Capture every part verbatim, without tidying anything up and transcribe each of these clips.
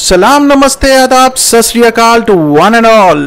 सलाम, नमस्ते, आदाब, सत श्री अकाल टू वन एंड ऑल।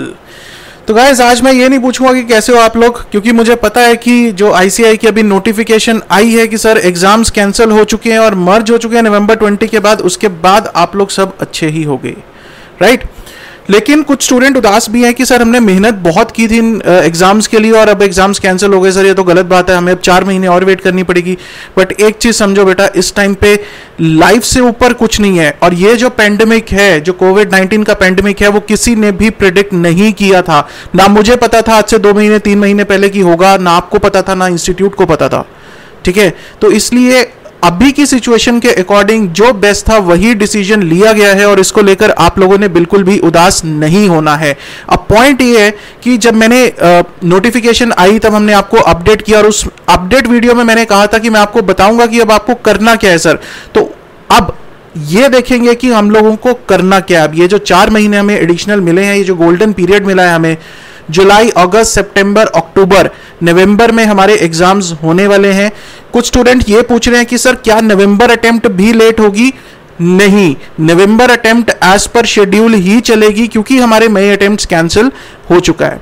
तो गाइस, आज मैं ये नहीं पूछूंगा कि कैसे हो आप लोग, क्योंकि मुझे पता है कि जो आईसीएआई की अभी नोटिफिकेशन आई है कि सर एग्जाम्स कैंसिल हो चुके हैं और मर्ज हो चुके हैं नवंबर ट्वेंटी के बाद, उसके बाद आप लोग सब अच्छे ही हो गए, राइट। लेकिन कुछ स्टूडेंट उदास भी हैं कि सर हमने मेहनत बहुत की थी एग्जाम्स के लिए और अब एग्जाम्स कैंसिल हो गए। सर ये तो गलत बात है, हमें अब चार महीने और वेट करनी पड़ेगी। बट एक चीज समझो बेटा, इस टाइम पे लाइफ से ऊपर कुछ नहीं है। और ये जो पेंडेमिक है, जो कोविड नाइन्टीन का पेंडेमिक है, वो किसी ने भी प्रिडिक्ट नहीं किया था। ना मुझे पता था आज से दो महीने तीन महीने पहले की होगा, ना आपको पता था, ना इंस्टीट्यूट को पता था, ठीक है। तो इसलिए अभी की सिचुएशन के अकॉर्डिंग जो बेस्ट था वही डिसीजन लिया गया है और इसको लेकर आप लोगों ने बिल्कुल भी उदास नहीं होना है। अब पॉइंट ये है कि जब मैंने नोटिफिकेशन आई तब हमने आपको अपडेट किया और उस अपडेट वीडियो में मैंने कहा था कि मैं आपको बताऊंगा कि अब आपको करना क्या है सर। तो अब ये देखेंगे कि हम लोगों को करना क्या है। अब ये जो चार महीने हमें एडिशनल मिले हैं, ये जो गोल्डन पीरियड मिला है हमें, जुलाई, अगस्त, सितंबर, अक्टूबर, नवंबर में हमारे एग्जाम्स होने वाले हैं। कुछ स्टूडेंट ये पूछ रहे हैं कि सर क्या नवंबर अटेम्प्ट भी लेट होगी? नहीं, November attempt as per schedule ही चलेगी, क्योंकि हमारे मई अटेम्प्ट्स कैंसिल हो चुका है,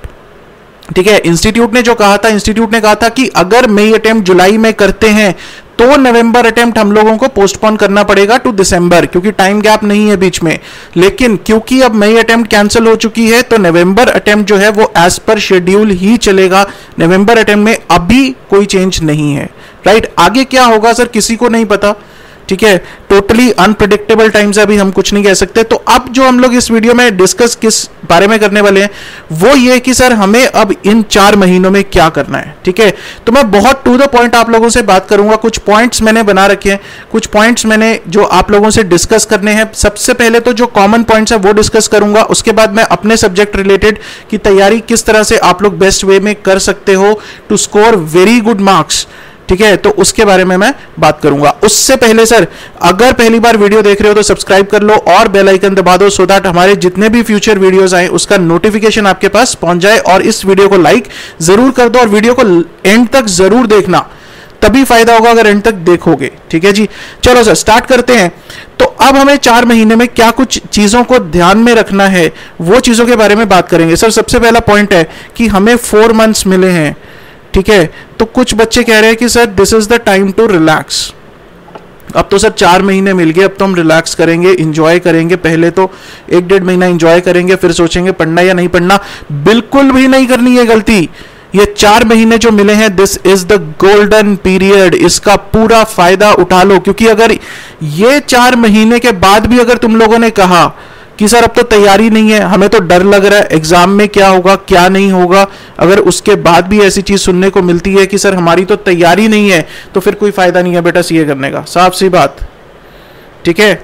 ठीक है। इंस्टीट्यूट ने जो कहा था, इंस्टीट्यूट ने कहा था कि अगर मई अटेम्प्ट जुलाई में करते हैं तो नवंबर अटेम्प्ट हम लोगों को पोस्टपोन करना पड़ेगा टू दिसंबर, क्योंकि टाइम गैप नहीं है बीच में। लेकिन क्योंकि अब मई अटेम्प्ट कैंसिल हो चुकी है तो नवंबर अटेम्प्ट जो है वो एज पर शेड्यूल ही चलेगा। नवंबर अटेम्प्ट में अभी कोई चेंज नहीं है, राइट। आगे क्या होगा सर किसी को नहीं पता, ठीक है। टोटली अनप्रेडिक्टेबल टाइम्स है, अभी हम कुछ नहीं कह सकते। तो अब जो हम लोग इस वीडियो में डिस्कस किस बारे में करने वाले हैं वो ये कि सर हमें अब इन चार महीनों में क्या करना है, ठीक है। तो मैं बहुत टू द पॉइंट आप लोगों से बात करूंगा। कुछ पॉइंट्स मैंने बना रखे हैं, कुछ पॉइंट्स मैंने जो आप लोगों से डिस्कस करने हैं। सबसे पहले तो जो कॉमन पॉइंट्स है वो डिस्कस करूंगा, उसके बाद मैं अपने सब्जेक्ट रिलेटेड की तैयारी किस तरह से आप लोग बेस्ट वे में कर सकते हो to score very good marks, ठीक है। तो उसके बारे में मैं बात करूंगा। उससे पहले सर, अगर पहली बार वीडियो देख रहे हो तो सब्सक्राइब कर लो और बेल आइकन दबा दो, सो दैट हमारे जितने भी फ्यूचर वीडियोस आए उसका नोटिफिकेशन आपके पास पहुंच जाए। और इस वीडियो को लाइक जरूर कर दो और वीडियो को एंड तक जरूर देखना, तभी फायदा होगा अगर एंड तक देखोगे, ठीक है जी। चलो सर स्टार्ट करते हैं। तो अब हमें चार महीने में क्या कुछ चीजों को ध्यान में रखना है वो चीजों के बारे में बात करेंगे। सर सबसे पहला पॉइंट है कि हमें फोर मंथ्स मिले हैं, ठीक है। तो कुछ बच्चे कह रहे हैं कि sir this is the time to relax. अब तो सर चार महीने मिल गए, अब तो हम रिलैक्स करेंगे, इंजॉय करेंगे। पहले तो एक डेढ़ महीना इंजॉय करेंगे, फिर सोचेंगे पढ़ना या नहीं पढ़ना। बिल्कुल भी नहीं करनी है गलती। ये चार महीने जो मिले हैं, this is the golden period, इसका पूरा फायदा उठा लो। क्योंकि अगर ये चार महीने के बाद भी अगर तुम लोगों ने कहा कि सर अब तो तैयारी नहीं है, हमें तो डर लग रहा है एग्जाम में क्या होगा क्या नहीं होगा, अगर उसके बाद भी ऐसी चीज सुनने को मिलती है कि सर हमारी तो तैयारी नहीं है, तो फिर कोई फायदा नहीं है बेटा सीए करने का, साफ सी बात, ठीक है।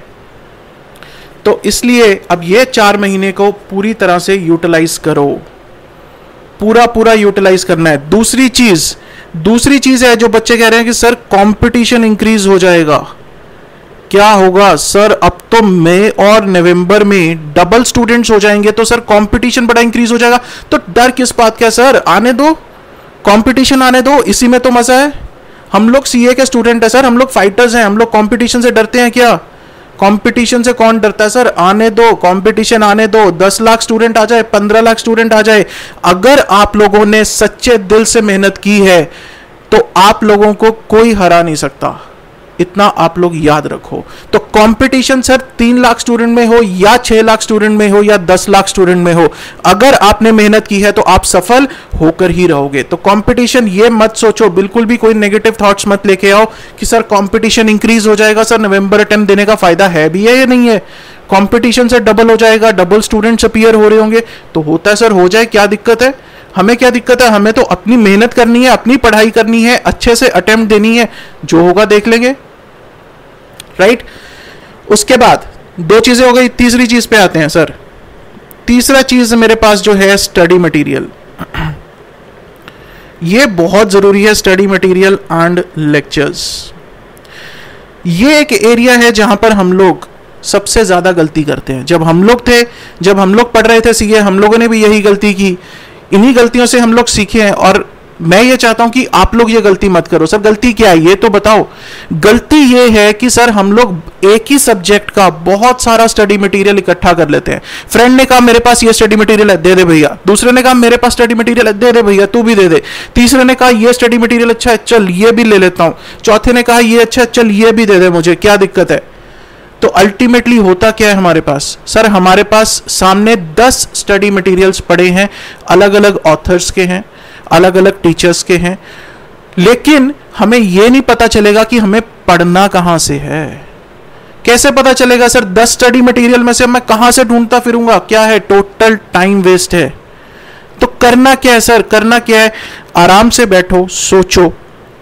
तो इसलिए अब ये चार महीने को पूरी तरह से यूटिलाइज करो, पूरा पूरा यूटिलाइज करना है। दूसरी चीज दूसरी चीज है जो बच्चे कह रहे हैं कि सर कंपटीशन इंक्रीज हो जाएगा। क्या होगा सर, अब तो मई और नवंबर में डबल स्टूडेंट्स हो जाएंगे, तो सर कंपटीशन बड़ा इंक्रीज हो जाएगा। तो डर किस बात का सर, आने दो, कंपटीशन आने दो, इसी में तो मजा है। हम लोग सीए के स्टूडेंट है सर, हम लोग फाइटर्स हैं, हम लोग कंपटीशन से डरते हैं क्या? कंपटीशन से कौन डरता है सर? आने दो, कंपटीशन आने दो। दस लाख स्टूडेंट आ जाए, पंद्रह लाख स्टूडेंट आ जाए, अगर आप लोगों ने सच्चे दिल से मेहनत की है तो आप लोगों को कोई हरा नहीं सकता, इतना आप लोग याद रखो। तो कंपटीशन सर तीन लाख स्टूडेंट में हो या छह लाख स्टूडेंट में हो या दस लाख स्टूडेंट में हो, अगर आपने मेहनत की है तो आप सफल होकर ही रहोगे। तो कंपटीशन ये मत सोचो, बिल्कुल भी कोई नेगेटिव थॉट्स मत लेके आओ कि सर कंपटीशन इंक्रीज हो जाएगा, सर नवंबर अटेम्प्ट देने का फायदा है भी है या नहीं है। कंपटीशन से डबल हो जाएगा, डबल स्टूडेंट्स अपीयर हो रहे होंगे, तो होता है सर, हो जाए, क्या दिक्कत है? हमें क्या दिक्कत है? हमें तो अपनी मेहनत करनी है, अपनी पढ़ाई करनी है, अच्छे से अटेम्प्ट देनी है, जो होगा देख लेंगे, राइट। उसके बाद दो चीजें हो गई, तीसरी चीज पे आते हैं सर। तीसरा चीज मेरे पास जो है स्टडी मटेरियल, ये बहुत जरूरी है, स्टडी मटेरियल एंड लेक्चर्स। ये एक एरिया है जहां पर हम लोग सबसे ज्यादा गलती करते हैं। जब हम लोग थे, जब हम लोग पढ़ रहे थे सीए, हम लोगों ने भी यही गलती की, इन्हीं गलतियों से हम लोग सीखे हैं। और मैं ये चाहता हूं कि आप लोग ये गलती मत करो। सर गलती क्या है ये तो बताओ। गलती ये है कि सर हम लोग एक ही सब्जेक्ट का बहुत सारा स्टडी मटेरियल इकट्ठा कर लेते हैं। फ्रेंड ने कहा मेरे पास ये स्टडी मटेरियल है, दे दे भैया। दूसरे ने कहा मेरे पास स्टडी मटेरियल है, दे दे भैया, तू भी दे दे। तीसरे ने कहा ये स्टडी मटेरियल अच्छा है, चल ये भी ले लेता हूं। चौथे ने कहा ये अच्छा, चल ये भी दे दे, मुझे क्या दिक्कत है। तो अल्टीमेटली होता क्या है हमारे पास? सर हमारे पास सामने दस स्टडी मटेरियल्स पड़े हैं, अलग अलग ऑथर्स के हैं, अलग अलग टीचर्स के हैं, लेकिन हमें यह नहीं पता चलेगा कि हमें पढ़ना कहां से है। कैसे पता चलेगा सर? दस स्टडी मटेरियल में से मैं कहां से ढूंढता फिरूंगा? क्या है? टोटल टाइम वेस्ट है। तो करना क्या है सर? करना क्या है? आराम से बैठो, सोचो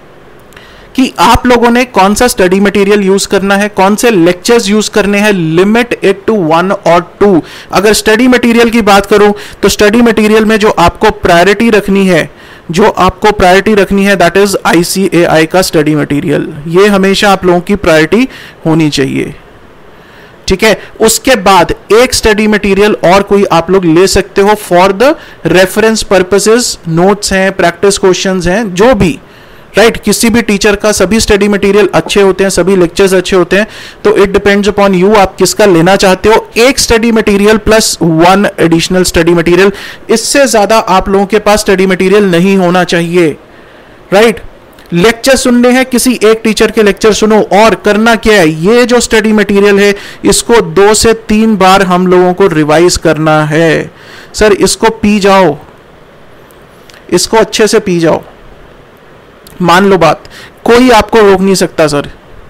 कि आप लोगों ने कौन सा स्टडी मटेरियल यूज करना है, कौन से लेक्चर्स यूज करने हैं। लिमिट इट टू वन और टू। अगर स्टडी मटेरियल की बात करूं तो स्टडी मटेरियल में जो आपको प्रायोरिटी रखनी है, जो आपको प्रायोरिटी रखनी है दैट इज आईसीएआई का स्टडी मटेरियल। ये हमेशा आप लोगों की प्रायोरिटी होनी चाहिए, ठीक है। उसके बाद एक स्टडी मटेरियल और कोई आप लोग ले सकते हो for the reference purposes. Notes हैं, प्रैक्टिस क्वेश्चंस हैं, जो भी, राइट right, किसी भी टीचर का सभी स्टडी मटेरियल अच्छे होते हैं, सभी लेक्चर्स अच्छे होते हैं। तो इट डिपेंड्स अपॉन यू, आप किसका लेना चाहते हो। एक study material plus one additional study material, इससे ज्यादा आप लोगों के पास स्टडी मटेरियल नहीं होना चाहिए, राइट right? लेक्चर सुनने हैं, किसी एक टीचर के लेक्चर सुनो। और करना क्या है? ये जो स्टडी मटेरियल है इसको दो से तीन बार हम लोगों को रिवाइज करना है। सर इसको पी जाओ, इसको अच्छे से पी जाओ। मान लो बात, कोई आपको रोक नहीं सकता सर।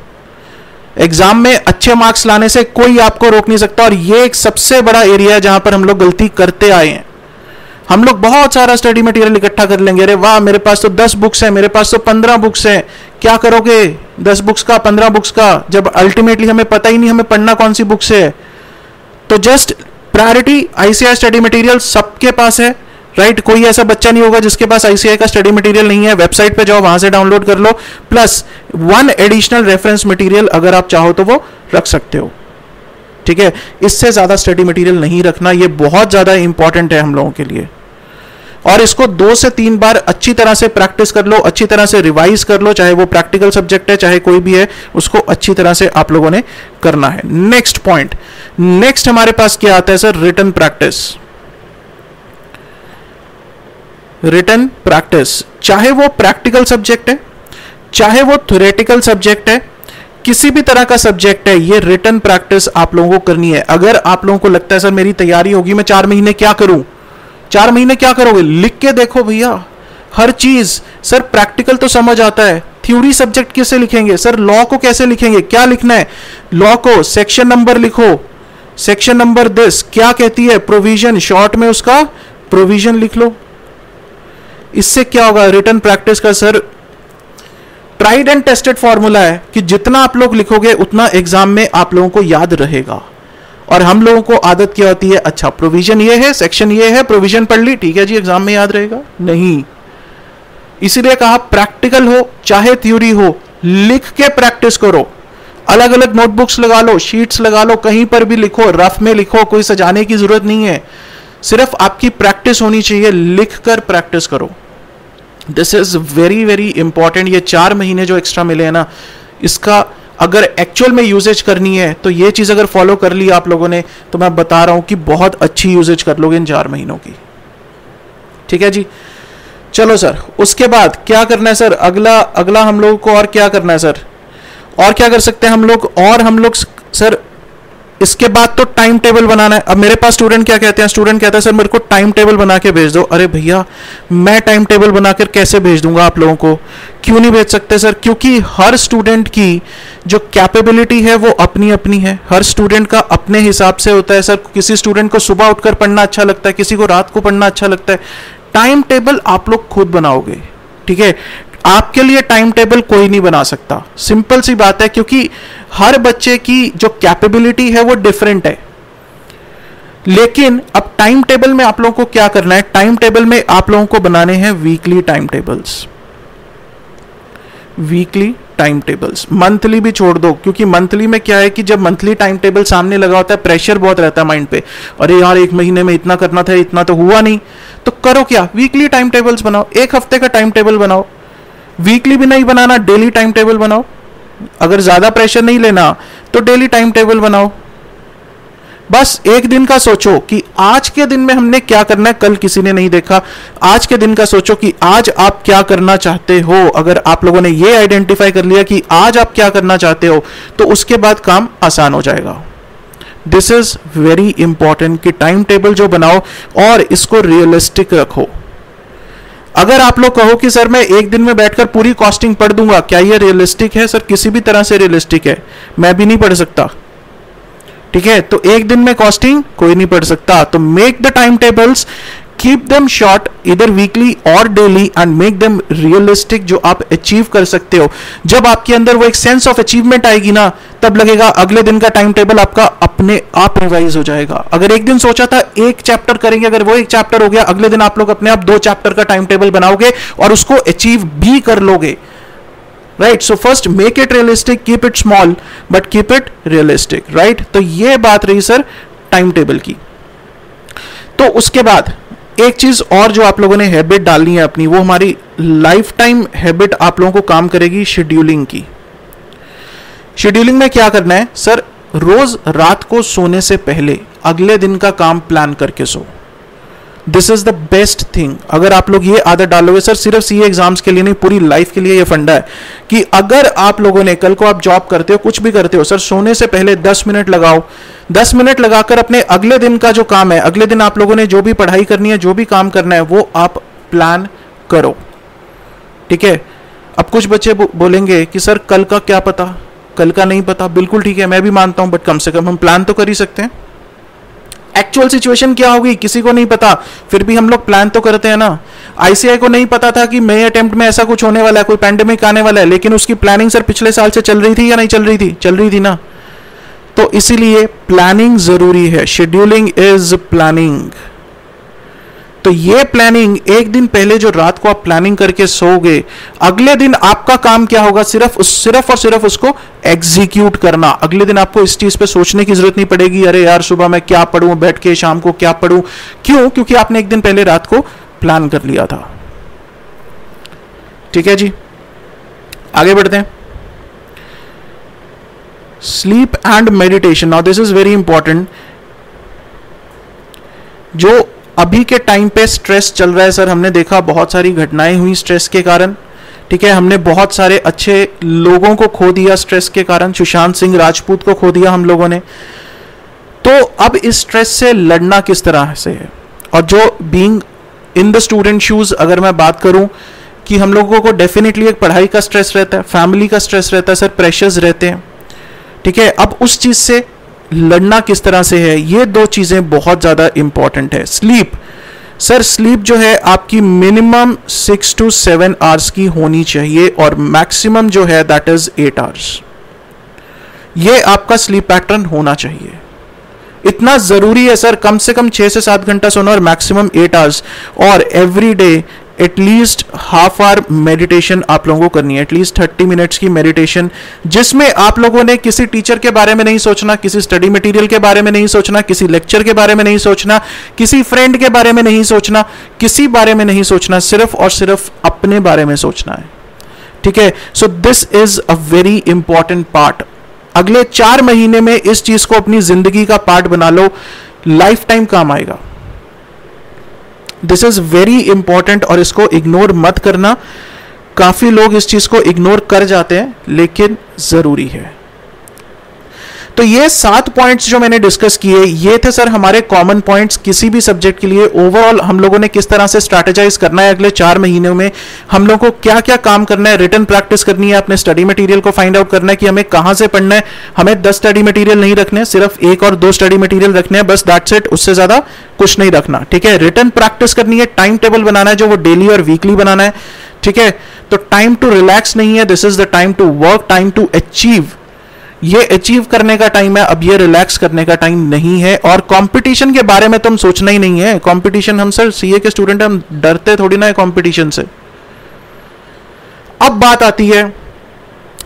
एग्जाम में अच्छे मार्क्स लाने से कोई आपको रोक नहीं सकता। और ये एक सबसे बड़ा एरिया है जहां पर हम लोग गलती करते आए हैं। हम लोग बहुत सारा स्टडी मटेरियल इकट्ठा कर लेंगे, अरे वाह मेरे पास तो दस बुक्स हैं, मेरे पास तो पंद्रह बुक्स हैं। क्या करोगे दस बुक्स का, पंद्रह बुक्स का, जब अल्टीमेटली हमें पता ही नहीं हमें पढ़ना कौन सी बुक्स है। तो just priority ICAI study material सबके पास है, राइट right? कोई ऐसा बच्चा नहीं होगा जिसके पास आईसीआई का स्टडी मटेरियल नहीं है। वेबसाइट पे जाओ, वहां से डाउनलोड कर लो, plus one additional reference material अगर आप चाहो तो वो रख सकते हो, ठीक है। इससे ज्यादा स्टडी मटेरियल नहीं रखना, ये बहुत ज्यादा इंपॉर्टेंट है हम लोगों के लिए। और इसको दो से तीन बार अच्छी तरह से प्रैक्टिस कर लो, अच्छी तरह से रिवाइज कर लो, चाहे वो प्रैक्टिकल सब्जेक्ट है चाहे कोई भी है, उसको अच्छी तरह से आप लोगों ने करना है। नेक्स्ट पॉइंट, नेक्स्ट हमारे पास क्या आता है sir? Written practice. Written practice, चाहे वो प्रैक्टिकल सब्जेक्ट है चाहे वो थ्योरेटिकल सब्जेक्ट है, किसी भी तरह का सब्जेक्ट है, ये रिटन प्रैक्टिस आप लोगों को करनी है। अगर आप लोगों को लगता है सर मेरी तैयारी होगी, मैं चार महीने क्या करूं, चार महीने क्या करोगे? लिख के देखो भैया हर चीज। सर प्रैक्टिकल तो समझ आता है, थ्योरी सब्जेक्ट कैसे लिखेंगे? सर लॉ को कैसे लिखेंगे? क्या लिखना है लॉ को? सेक्शन नंबर लिखो, सेक्शन नंबर दिस क्या कहती है, प्रोविजन, शॉर्ट में उसका प्रोविजन लिख लो। इससे क्या होगा? रिटन प्रैक्टिस का sir tried and tested formula है कि जितना आप लोग लिखोगे उतना एग्जाम में आप लोगों को याद रहेगा। और हम लोगों को आदत क्या होती है, अच्छा प्रोविजन ये है, सेक्शन ये है, प्रोविजन पढ़ ली, ठीक है जी एग्जाम में याद रहेगा। नहीं, इसीलिए कहा प्रैक्टिकल हो चाहे थ्योरी हो, लिख के प्रैक्टिस करो। अलग अलग नोटबुक्स लगा लो, शीट्स लगा लो, कहीं पर भी लिखो, रफ में लिखो, कोई सजाने की जरूरत नहीं है। सिर्फ आपकी प्रैक्टिस होनी चाहिए, लिखकर प्रैक्टिस करो। This is very very important. ये चार महीने जो एक्स्ट्रा मिले हैं ना, इसका अगर एक्चुअल में यूजेज करनी है तो ये चीज अगर फॉलो कर ली आप लोगों ने, तो मैं बता रहा हूं कि बहुत अच्छी यूजेज कर लोगे इन चार महीनों की, ठीक है जी। चलो सर, उसके बाद क्या करना है सर? अगला अगला हम लोगों को और क्या करना है सर? और क्या कर सकते हैं हम लोग? और हम लोग सर इसके बाद तो टाइम टेबल बनाना है। अब मेरे पास स्टूडेंट क्या कहते हैं, स्टूडेंट कहता है सर मेरे को टाइम टेबल बना के भेज दो। अरे भैया मैं टाइम टेबल बनाकर कैसे भेज दूंगा आप लोगों को? क्यों नहीं भेज सकते सर? क्योंकि हर स्टूडेंट की जो कैपेबिलिटी है वो अपनी अपनी है, हर स्टूडेंट का अपने हिसाब से होता है सर। किसी स्टूडेंट को सुबह उठकर पढ़ना अच्छा लगता है, किसी को रात को पढ़ना अच्छा लगता है। टाइम टेबल आप लोग खुद बनाओगे, ठीक है। आपके लिए टाइम टेबल कोई नहीं बना सकता, सिंपल सी बात है, क्योंकि हर बच्चे की जो कैपेबिलिटी है वो डिफरेंट है। लेकिन अब टाइम टेबल में आप लोगों को क्या करना है? टाइम टेबल में आप लोगों को बनाने हैं weekly time tables, weekly time tables. Monthly भी छोड़ दो, क्योंकि मंथली में क्या है कि जब मंथली टाइम टेबल सामने लगा होता है प्रेशर बहुत रहता है माइंड पे, अरे यार एक महीने में इतना करना था, इतना तो हुआ नहीं। तो करो क्या, वीकली टाइम टेबल्स बनाओ, एक हफ्ते का टाइम टेबल बनाओ, वीकली भी नहीं बनाना, डेली टाइम टेबल बनाओ। अगर ज्यादा प्रेशर नहीं लेना तो डेली टाइम टेबल बनाओ। बस एक दिन का सोचो कि आज के दिन में हमने क्या करना है, कल किसी ने नहीं देखा। आज के दिन का सोचो कि आज आप क्या करना चाहते हो। अगर आप लोगों ने ये आइडेंटिफाई कर लिया कि आज आप क्या करना चाहते हो, तो उसके बाद काम आसान हो जाएगा। दिस इज वेरी इंपॉर्टेंट कि टाइम टेबल जो बनाओ और इसको रियलिस्टिक रखो। अगर आप लोग कहो कि सर मैं एक दिन में बैठकर पूरी कॉस्टिंग पढ़ दूंगा, क्या ये रियलिस्टिक है? सर किसी भी तरह से रियलिस्टिक है, मैं भी नहीं पढ़ सकता। ठीक है, तो एक दिन में कॉस्टिंग कोई नहीं पढ़ सकता। तो make the time tables, keep them short, इधर वीकली और daily, and make them realistic, जो आप अचीव कर सकते हो। जब आपके अंदर वो एक सेंस ऑफ अचीवमेंट आएगी ना, तब लगेगा अगले दिन का टाइम टेबल आपका अपने आप रिवाइज हो जाएगा। अगर एक दिन सोचा था एक चैप्टर करेंगे, अगर वो एक चैप्टर हो गया, अगले दिन आप लोग अपने आप दो चैप्टर का टाइम टेबल बनाओगे और उसको अचीव भी कर लोगे। Right, so first make it realistic, keep it small but keep it realistic. Right, तो ये बात रही सर टाइम टेबल की। तो उसके बाद एक चीज और जो आप लोगों ने हैबिट डालनी है अपनी, वो हमारी लाइफ टाइम हैबिट आप लोगों को काम करेगी, शेड्यूलिंग की। शेड्यूलिंग में क्या करना है सर, रोज रात को सोने से पहले अगले दिन का काम प्लान करके सो। This is the best thing. अगर आप लोग ये आदत डालोगे, सर सिर्फ सीए एग्जाम्स के लिए नहीं, पूरी लाइफ के लिए ये फंडा है कि अगर आप लोगों ने, कल को आप जॉब करते हो, कुछ भी करते हो, सर सोने से पहले दस मिनट लगाओ। दस मिनट लगाकर अपने अगले दिन का जो काम है, अगले दिन आप लोगों ने जो भी पढ़ाई करनी है, जो भी काम करना है, वो आप प्लान करो। ठीक है, अब कुछ बच्चे बोलेंगे कि सर कल का क्या पता, कल का नहीं पता। बिल्कुल ठीक है, मैं भी मानता हूं, बट कम से कम हम प्लान तो कर ही सकते हैं। एक्चुअल सिचुएशन क्या होगी किसी को नहीं पता, फिर भी हम लोग प्लान तो करते हैं ना। आईसीआई को नहीं पता था कि मई अटेम्प्ट में ऐसा कुछ होने वाला है, कोई पैंडेमिक आने वाला है, लेकिन उसकी प्लानिंग सर पिछले साल से चल रही थी या नहीं चल रही थी? चल रही थी ना। तो इसीलिए प्लानिंग जरूरी है, शेड्यूलिंग इज प्लानिंग। तो ये प्लानिंग, एक दिन पहले जो रात को आप प्लानिंग करके सोओगे, अगले दिन आपका काम क्या होगा, सिर्फ उस सिर्फ और सिर्फ उसको एग्जीक्यूट करना। अगले दिन आपको इस चीज पे सोचने की जरूरत नहीं पड़ेगी, अरे यार सुबह मैं क्या पढ़ूं, बैठ के शाम को क्या पढ़ूं। क्यों? क्योंकि आपने एक दिन पहले रात को प्लान कर लिया था। ठीक है जी, आगे बढ़ते हैं। Sleep and meditation, now this is very important. जो अभी के टाइम पे स्ट्रेस चल रहा है सर, हमने देखा बहुत सारी घटनाएं हुई स्ट्रेस के कारण। ठीक है, हमने बहुत सारे अच्छे लोगों को खो दिया स्ट्रेस के कारण। सुशांत सिंह राजपूत को खो दिया हम लोगों ने। तो अब इस स्ट्रेस से लड़ना किस तरह से है, और जो being in the student shoes अगर मैं बात करूं कि हम लोगों को डेफिनेटली एक पढ़ाई का स्ट्रेस रहता है, फैमिली का स्ट्रेस रहता है सर, प्रेशर्स रहते हैं। ठीक है, अब उस चीज से लड़ना किस तरह से है, ये दो चीजें बहुत ज्यादा इंपॉर्टेंट है। स्लीप, सर स्लीप जो है आपकी minimum six to seven hours की होनी चाहिए, और मैक्सिमम जो है दैट इज एट आवर्स। ये आपका स्लीप पैटर्न होना चाहिए, इतना जरूरी है सर। कम से कम छह से सात घंटा सोना और मैक्सिमम एट आवर्स, और every day at least half hour meditation आप लोगों को करनी है, एटलीस्ट थर्टी मिनट्स की मेडिटेशन, जिसमें आप लोगों ने किसी टीचर के बारे में नहीं सोचना, किसी स्टडी मटेरियल के बारे में नहीं सोचना, किसी लेक्चर के बारे में नहीं सोचना, किसी फ्रेंड के बारे में नहीं सोचना, किसी बारे में नहीं सोचना, सिर्फ और सिर्फ अपने बारे में सोचना है। ठीक है, so this is a very important part. अगले चार महीने में इस चीज को अपनी जिंदगी का पार्ट बना लो, लाइफ टाइम काम आएगा। दिस इज वेरी इंपॉर्टेंट, और इसको इग्नोर मत करना। काफी लोग इस चीज को इग्नोर कर जाते हैं, लेकिन जरूरी है। तो ये सात पॉइंट्स जो मैंने डिस्कस किए, ये थे सर हमारे कॉमन पॉइंट्स किसी भी सब्जेक्ट के लिए। ओवरऑल हम लोगों ने किस तरह से स्ट्रैटेजाइज करना है अगले चार महीनों में, हम लोगों को क्या क्या काम करना है, रिटन प्रैक्टिस करनी है, अपने स्टडी मटेरियल को फाइंड आउट करना है कि हमें कहां से पढ़ना है। हमें दस स्टडी मटेरियल नहीं रखने, सिर्फ एक और दो स्टडी मटेरियल रखने हैं, बस दैट्स इट, उससे ज्यादा कुछ नहीं रखना। ठीक है, रिटन प्रैक्टिस करनी है, टाइम टेबल बनाना है जो वो डेली और वीकली बनाना है। ठीक है, तो टाइम टू रिलैक्स नहीं है, this is the time to work, time to achieve. ये अचीव करने का टाइम है, अब ये रिलैक्स करने का टाइम नहीं है। और कंपटीशन के बारे में तो हम सोचना ही नहीं है। कंपटीशन, हम सर सीए के स्टूडेंट, हम डरते थोड़ी ना है कंपटीशन से। अब बात आती है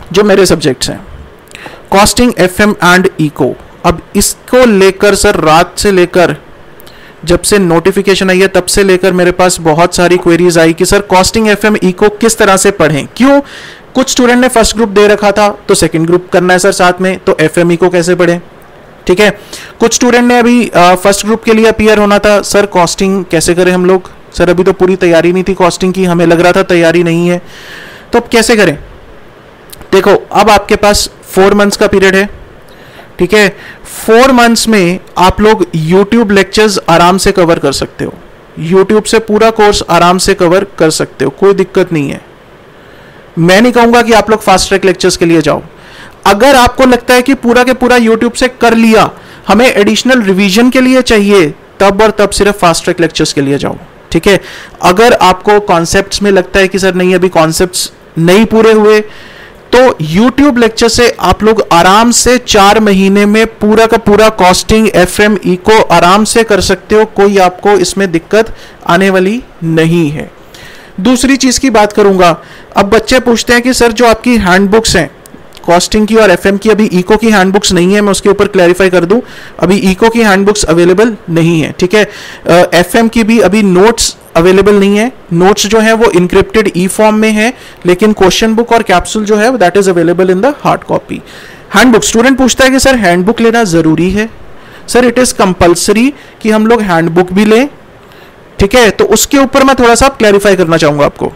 जो मेरे सब्जेक्ट्स हैं, कॉस्टिंग, एफएम एंड इको। अब इसको लेकर सर रात से लेकर जब से नोटिफिकेशन आई है तब से लेकर मेरे पास बहुत सारी क्वेरीज आई कि सर कॉस्टिंग, एफएम, इको किस तरह से पढ़ें। क्यों? कुछ स्टूडेंट ने फर्स्ट ग्रुप दे रखा था तो सेकंड ग्रुप करना है सर साथ में, तो एफएम, इको कैसे पढ़ें। ठीक है, कुछ स्टूडेंट ने अभी फर्स्ट ग्रुप के लिए अपीयर होना था, सर कॉस्टिंग कैसे करें हम लोग, सर अभी तो पूरी तैयारी नहीं थी कॉस्टिंग की, हमें लग रहा था तैयारी नहीं है, तो अब कैसे करें। देखो अब आपके पास फोर मंथ्स का पीरियड है, ठीक है, फोर मंथ्स में आप लोग यूट्यूब लेक्चर्स आराम से कवर कर सकते हो, यूट्यूब से पूरा कोर्स आराम से कवर कर सकते हो, कोई दिक्कत नहीं है। मैं नहीं कहूंगा कि आप लोग फास्ट ट्रैक लेक्चर्स के लिए जाओ। अगर आपको लगता है कि पूरा के पूरा यूट्यूब से कर लिया, हमें एडिशनल रिवीजन के लिए चाहिए, तब और तब सिर्फ फास्ट ट्रैक लेक्चर्स के लिए जाओ। ठीक है, अगर आपको कॉन्सेप्ट्स में लगता है कि सर नहीं अभी कॉन्सेप्ट्स नहीं पूरे हुए, तो यूट्यूब लेक्चर से आप लोग आराम से चार महीने में पूरा का पूरा कॉस्टिंग, एफएम, इको आराम से कर सकते हो, कोई आपको इसमें दिक्कत आने वाली नहीं है। दूसरी चीज की बात करूंगा, अब बच्चे पूछते हैं कि सर जो आपकी हैंडबुक्स हैं कॉस्टिंग की और एफएम की, अभी इको की हैंडबुक्स नहीं है, मैं उसके ऊपर क्लैरिफाई कर दूं, अभी इको की हैंडबुक्स अवेलेबल नहीं है। ठीक है, एफएम की भी अभी नोट्स अवेलेबल नहीं है, नोट्स जो है वो इनक्रिप्टेड ई फॉर्म में है, लेकिन क्वेश्चन बुक और कैप्सूल जो है that is available in the hard copy. Handbook, student पूछता है कि सर हैंडबुक लेना जरूरी है। सर इट इज कंपल्सरी कि हम लोग हैंडबुक भी लें। ठीक है, तो उसके ऊपर मैं थोड़ा सा क्लैरिफाई करना चाहूंगा आपको।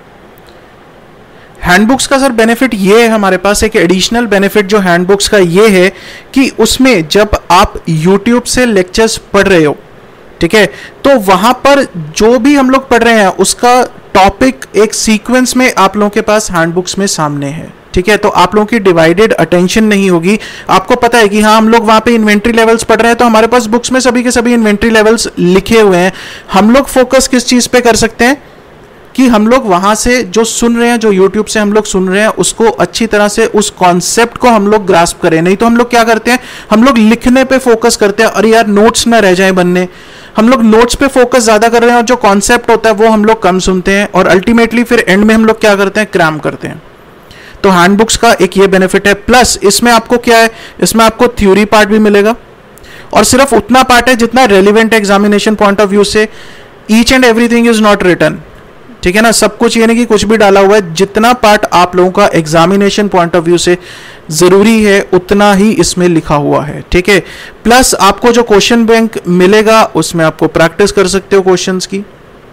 हैंडबुक्स का सर बेनिफिट ये है, हमारे पास एक एडिशनल बेनिफिट जो हैंडबुक्स का ये है कि उसमें जब आप यूट्यूब से लेक्चर्स पढ़ रहे हो, ठीक है, तो वहां पर जो भी हम लोग पढ़ रहे हैं उसका टॉपिक एक सीक्वेंस में आप लोगों के पास हैंडबुक्स में सामने है। ठीक है, तो आप लोगों की डिवाइडेड अटेंशन नहीं होगी। आपको पता है कि हाँ हम लोग वहां पे इन्वेंट्री लेवल्स पढ़ रहे हैं, तो हमारे पास बुक्स में सभी के सभी इन्वेंट्री लेवल्स लिखे हुए हैं। हम लोग फोकस किस चीज पे कर सकते हैं कि हम लोग वहां से जो सुन रहे हैं, जो यूट्यूब से हम लोग सुन रहे हैं, उसको अच्छी तरह से उस कॉन्सेप्ट को हम लोग ग्रास्प करें। नहीं तो हम लोग क्या करते हैं, हम लोग लिखने पे फोकस करते हैं, अरे यार नोट्स ना रह जाए बनने, हम लोग नोट्स पे फोकस ज्यादा कर रहे हैं और जो कॉन्सेप्ट होता है वो हम लोग कम सुनते हैं, और अल्टीमेटली फिर एंड में हम लोग क्या करते हैं, क्रैम करते हैं। तो हैंडबुक्स का एक ये बेनिफिट है। प्लस इसमें आपको क्या है, इसमें आपको थ्योरी पार्ट भी मिलेगा, और सिर्फ उतना पार्ट है जितना relevant examination point of view से। Each and everything is not written, ठीक है ना, सब कुछ ये नहीं कि कुछ भी डाला हुआ है, जितना पार्ट आप लोगों का एग्जामिनेशन पॉइंट ऑफ व्यू से जरूरी है उतना ही इसमें लिखा हुआ है। ठीक है, प्लस आपको जो क्वेश्चन बैंक मिलेगा उसमें आपको प्रैक्टिस कर सकते हो क्वेश्चंस की।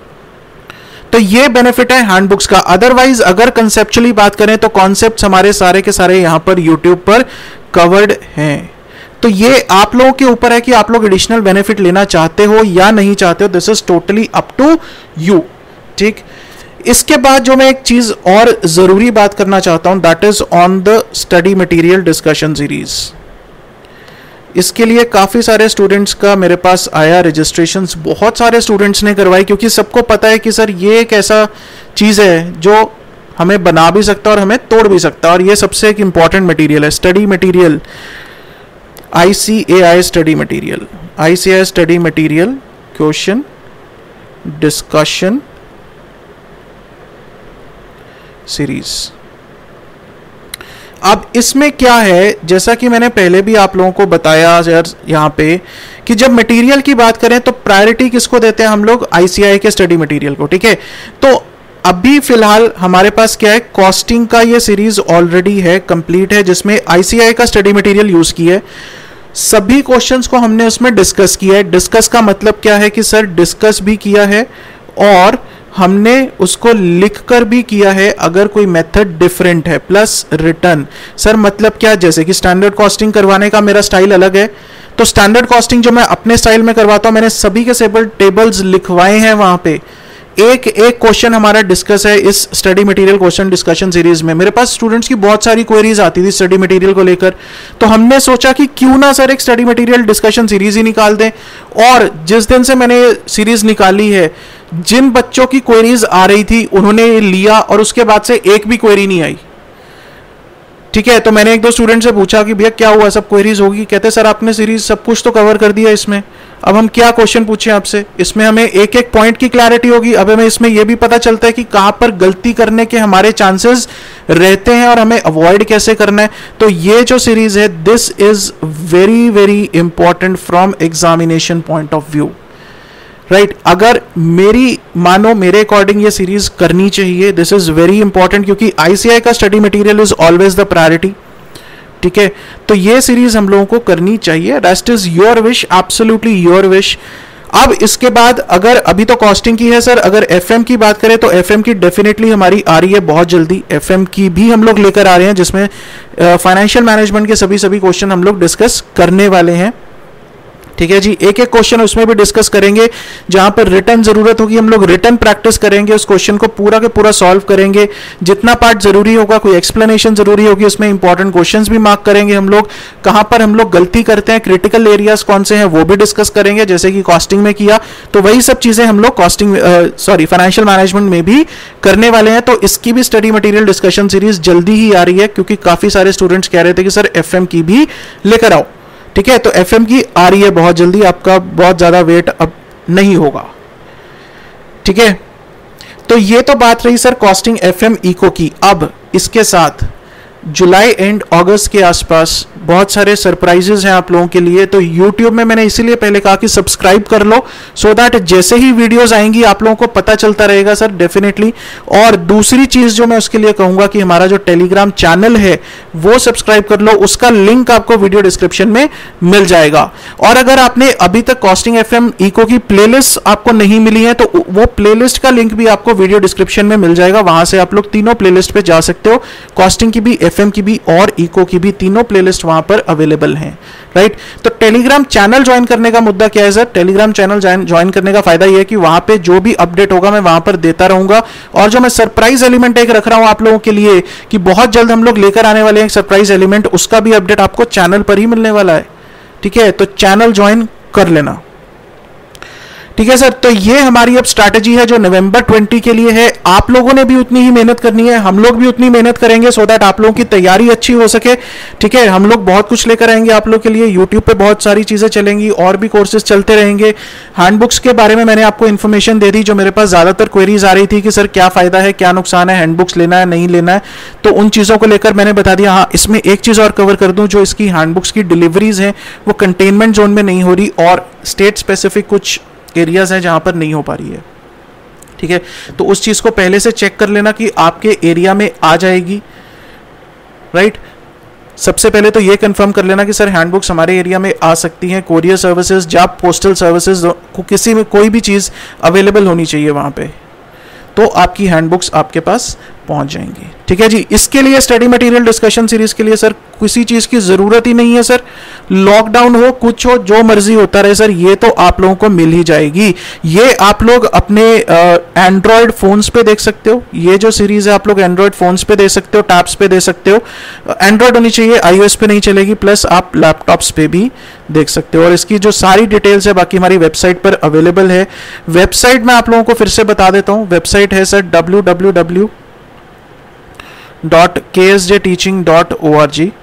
तो ये बेनिफिट है हैंडबुक्स का। अदरवाइज अगर कंसेप्चुअली बात करें तो कॉन्सेप्ट्स हमारे सारे के सारे यहां पर यूट्यूब पर कवर्ड हैं। तो ये आप लोगों के ऊपर है कि आप लोग एडिशनल बेनिफिट लेना चाहते हो या नहीं चाहते हो, this is totally up to you. ठीक, इसके बाद जो मैं एक चीज और जरूरी बात करना चाहता हूं, that is on the study material discussion series. इसके लिए काफी सारे स्टूडेंट्स का मेरे पास आया रजिस्ट्रेशंस, बहुत सारे स्टूडेंट्स ने करवाई, क्योंकि सबको पता है कि सर ये एक ऐसा चीज है जो हमें बना भी सकता है और हमें तोड़ भी सकता है, और ये सबसे एक इंपॉर्टेंट मटेरियल है। Study material, I C A I study material, I C A I study material question discussion series. अब इसमें क्या है, जैसा कि मैंने पहले भी आप लोगों को बताया यार यहाँ पे, कि जब मटेरियल की बात करें तो प्रायोरिटी किसको देते हैं हम लोग, आईसीआई के स्टडी मटेरियल को। ठीक है, तो अभी फिलहाल हमारे पास क्या है, कॉस्टिंग का ये सीरीज ऑलरेडी है, कंप्लीट है, जिसमें आईसीआई का स्टडी मटेरियल यूज किया है। सभी क्वेश्चंस को हमने उसमें डिस्कस किया है। डिस्कस का मतलब क्या है कि सर डिस्कस भी किया है और हमने उसको लिखकर भी किया है अगर कोई मेथड डिफरेंट है, प्लस रिटर्न। सर मतलब क्या, जैसे कि स्टैंडर्ड कॉस्टिंग करवाने का मेरा स्टाइल अलग है, तो स्टैंडर्ड कॉस्टिंग जो मैं अपने स्टाइल में करवाता हूं, मैंने सभी के सेबल टेबल्स लिखवाए हैं वहां पे। एक एक क्वेश्चन हमारा डिस्कस है इस study material question discussion series में। मेरे पास स्टूडेंट्स की बहुत सारी क्वेरीज आती थी स्टडी मटेरियल को लेकर, तो हमने सोचा कि क्यों ना सर एक स्टडी मटेरियल डिस्कशन सीरीज ही निकाल दें। और जिस दिन से मैंने ये सीरीज निकाली है, जिन बच्चों की क्वेरीज आ रही थी उन्होंने लिया और उसके बाद से एक भी क्वेरी नहीं आई। ठीक है, तो मैंने एक दो स्टूडेंट से पूछा कि भैया क्या हुआ, सब क्वेरीज होगी? कहते सर आपने सीरीज सब कुछ तो कवर कर दिया इसमें, अब हम क्या क्वेश्चन पूछे आपसे, इसमें हमें एक एक पॉइंट की क्लैरिटी होगी। अब हमें इसमें यह भी पता चलता है कि कहां पर गलती करने के हमारे चांसेस रहते हैं और हमें अवॉइड कैसे करना है। तो ये जो सीरीज है, this is very very important from examination point of view, right. अगर मेरी मानो मेरे अकॉर्डिंग ये सीरीज करनी चाहिए, दिस इज वेरी इंपॉर्टेंट, क्योंकि आईसीआई का study material is always the priority, ठीक है। तो ये सीरीज हम लोगों को करनी चाहिए। Rest is your wish, absolutely your wish. अब इसके बाद अगर अभी तो कॉस्टिंग की है सर, अगर एफएम की बात करें तो एफएम की डेफिनेटली हमारी आ रही है बहुत जल्दी। एफएम की भी हम लोग लेकर आ रहे हैं, जिसमें फाइनेंशियल मैनेजमेंट के सभी सभी क्वेश्चन हम लोग डिस्कस करने वाले हैं, ठीक है जी। एक एक क्वेश्चन उसमें भी डिस्कस करेंगे, जहां पर रिटर्न जरूरत होगी हम लोग रिटर्न प्रैक्टिस करेंगे, उस क्वेश्चन को पूरा के पूरा सॉल्व करेंगे। जितना पार्ट जरूरी होगा, कोई एक्सप्लेनेशन जरूरी होगी, उसमें इंपॉर्टेंट क्वेश्चंस भी मार्क करेंगे हम लोग। कहां पर हम लोग गलती करते हैं, क्रिटिकल एरियाज कौन से हैं, वो भी डिस्कस करेंगे, जैसे कि कॉस्टिंग में किया। तो वही सब चीजें हम लोग कॉस्टिंग सॉरी फाइनेंशियल मैनेजमेंट में भी करने वाले हैं। तो इसकी भी स्टडी मटेरियल डिस्कशन सीरीज जल्दी ही आ रही है, क्योंकि काफी सारे स्टूडेंट्स कह रहे थे कि सर एफएम की भी लेकर आओ, ठीक है। तो एफएम की आ रही है बहुत जल्दी, आपका बहुत ज्यादा वेट अब नहीं होगा, ठीक है। तो ये तो बात रही सर कॉस्टिंग एफएम इको की। अब इसके साथ जुलाई एंड अगस्त के आसपास बहुत सारे सरप्राइजेस हैं आप लोगों के लिए। तो YouTube में मैंने इसीलिए पहले कहा कि सब्सक्राइब कर लो, सो दैट जैसे ही वीडियोस आएंगी आप लोगों को पता चलता रहेगा सर, डेफिनेटली। और दूसरी चीज जो मैं उसके लिए कहूंगा कि हमारा जो टेलीग्राम चैनल है वो सब्सक्राइब कर लो, उसका लिंक आपको वीडियो डिस्क्रिप्शन में मिल जाएगा। और अगर आपने अभी तक कॉस्टिंग एफएम इको की प्लेलिस्ट आपको नहीं मिली है, तो वो प्लेलिस्ट का लिंक भी आपको वीडियो डिस्क्रिप्शन में मिल जाएगा, वहां से आप लोग तीनों प्लेलिस्ट पे जा सकते हो। कॉस्टिंग की भी, एफएम की भी और इको की भी, तीनों प्लेलिस्ट वहां पर अवेलेबल हैं, राइट। तो टेलीग्राम चैनल ज्वाइन करने का मुद्दा क्या है सर, टेलीग्राम चैनल ज्वाइन करने का फायदा यह है कि वहां पे जो भी अपडेट होगा मैं वहां पर देता रहूंगा। और जो मैं सरप्राइज एलिमेंट एक रख रहा हूं आप लोगों के लिए कि बहुत जल्द हम लोग लेकर आने वाले हैं सरप्राइज एलिमेंट, उसका भी अपडेट आपको चैनल पर ही मिलने वाला है, ठीक है। तो चैनल ज्वाइन कर लेना, ठीक है सर। तो ये हमारी अब स्ट्रैटेजी है जो नवंबर बीस के लिए है। आप लोगों ने भी उतनी ही मेहनत करनी है, हम लोग भी उतनी मेहनत करेंगे, सो दैट आप लोगों की तैयारी अच्छी हो सके, ठीक है। हम लोग बहुत कुछ लेकर आएंगे आप लोग के लिए, यूट्यूब पे बहुत सारी चीजें चलेंगी, और भी कोर्सेज चलते रहेंगे। हैंडबुक्स के बारे में मैंने आपको इन्फॉर्मेशन दे दी, जो मेरे पास ज्यादातर क्वेरीज आ रही थी कि सर क्या फायदा है, क्या नुकसान है, हैंडबुक्स लेना है नहीं लेना है, तो उन चीजों को लेकर मैंने बता दिया। हाँ, इसमें एक चीज और कवर कर दूं, जो इसकी हैंडबुक्स की डिलीवरीज हैं वो कंटेनमेंट जोन में नहीं हो रही, और स्टेट स्पेसिफिक कुछ एरियाज हैं जहां पर नहीं हो पा रही है, ठीक है। तो उस चीज को पहले से चेक कर लेना कि आपके एरिया में आ जाएगी, राइट। सबसे पहले तो ये कंफर्म कर लेना कि सर हैंडबुक्स हमारे एरिया में आ सकती हैं। कोरियर सर्विसेज या पोस्टल सर्विसेज को किसी में कोई भी चीज अवेलेबल होनी चाहिए वहां पे, तो आपकी हैंडबुक्स आपके पास पहुंच जाएंगी, ठीक है जी। इसके लिए स्टडी मटेरियल डिस्कशन सीरीज के लिए सर किसी चीज की जरूरत ही नहीं है सर। लॉकडाउन हो, कुछ हो, जो मर्जी होता रहे सर, ये तो आप लोगों को मिल ही जाएगी। ये आप लोग अपने एंड्रॉयड फोन्स पे देख सकते हो, ये जो सीरीज है आप लोग एंड्रॉयड फोन्स पे दे सकते हो, टैब्स पे दे सकते हो। एंड्रॉयड होनी चाहिए, आईओएस पे नहीं चलेगी, प्लस आप लैपटॉप्स पे भी देख सकते हो। और इसकी जो सारी डिटेल्स है बाकी हमारी वेबसाइट पर अवेलेबल है। वेबसाइट में आप लोगों को फिर से बता देता हूँ, वेबसाइट है sir W W W dot K S J teaching dot O R G.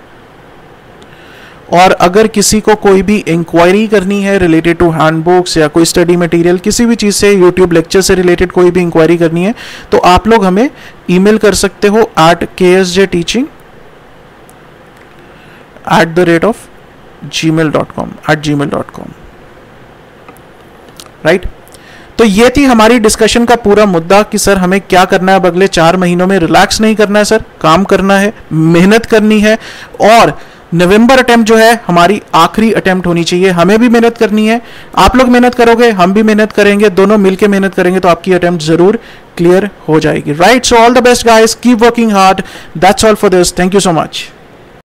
और अगर किसी को कोई भी इंक्वायरी करनी है रिलेटेड टू हैंडबुक्स या कोई स्टडी मटेरियल, किसी भी चीज से, यूट्यूब लेक्चर से रिलेटेड कोई भी इंक्वायरी करनी है, तो आप लोग हमें ईमेल कर सकते हो at K S J teaching at the rate of Gmail dot com at Gmail dot com, right. तो ये थी हमारी डिस्कशन का पूरा मुद्दा कि सर हमें क्या करना है अब अगले चार महीनों में। रिलैक्स नहीं करना है सर, काम करना है, मेहनत करनी है। और नवंबर अटेम्प्ट जो है हमारी आखिरी अटेम्प्ट होनी चाहिए, हमें भी मेहनत करनी है। आप लोग मेहनत करोगे, हम भी मेहनत करेंगे, दोनों मिलकर मेहनत करेंगे, तो आपकी अटेम्प्ट जरूर क्लियर हो जाएगी, right. So all the best guys, keep working hard, that's all for this, thank you so much.